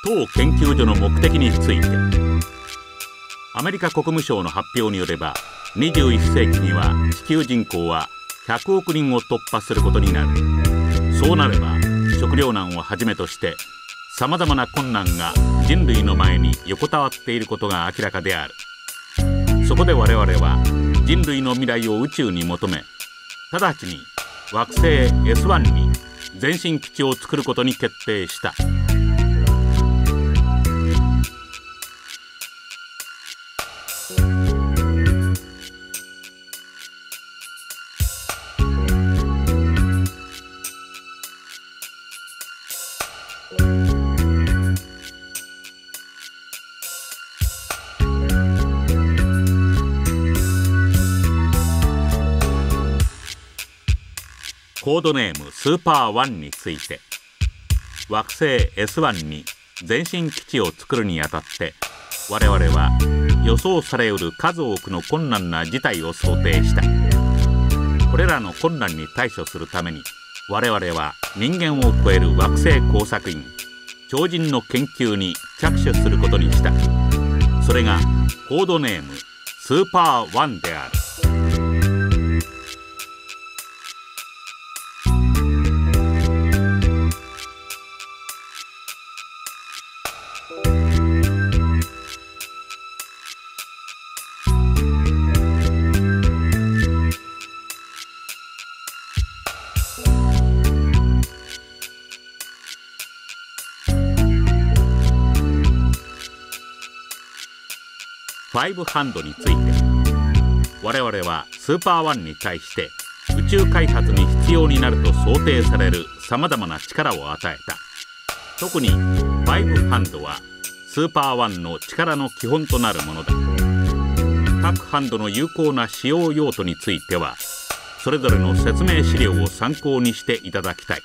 当研究所の目的について、アメリカ国務省の発表によれば、21世紀には地球人口は100億人を突破することになる。そうなれば食糧難をはじめとしてさまざまな困難が人類の前に横たわっていることが明らかである。そこで我々は人類の未来を宇宙に求め、直ちに惑星 S1 に前進基地を作ることに決定した。コードネームスーパー1について、惑星 S1 に前進基地を作るにあたって我々は予想されうる数多くの困難な事態を想定した。これらの困難に対処するために我々は人間を超える惑星工作員超人の研究に着手することにした。それがコードネームスーパー1である。5ハンドについて、我々はスーパー1に対して宇宙開発に必要になると想定されるさまざまな力を与えた。特に5ハンドはスーパー1の力の基本となるものだ。各ハンドの有効な使用用途についてはそれぞれの説明資料を参考にしていただきたい。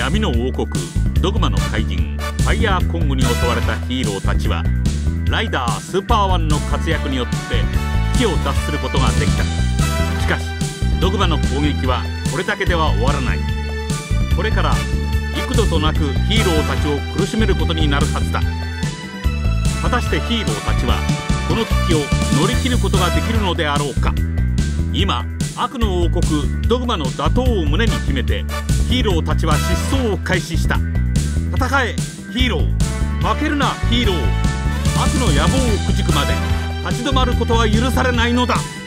闇の王国ドグマの怪人ファイヤーコングに襲われたヒーローたちはライダースーパーワンの活躍によって危機を脱することができた。しかしドグマの攻撃はこれだけでは終わらない。これから幾度となくヒーローたちを苦しめることになるはずだ。果たしてヒーローたちはこの危機を乗り切ることができるのであろうか。今悪の王国ドグマの打倒を胸に秘めてヒーローたちは疾走を開始した。戦えヒーロー、負けるなヒーロー。悪の野望をくじくまで立ち止まることは許されないのだ。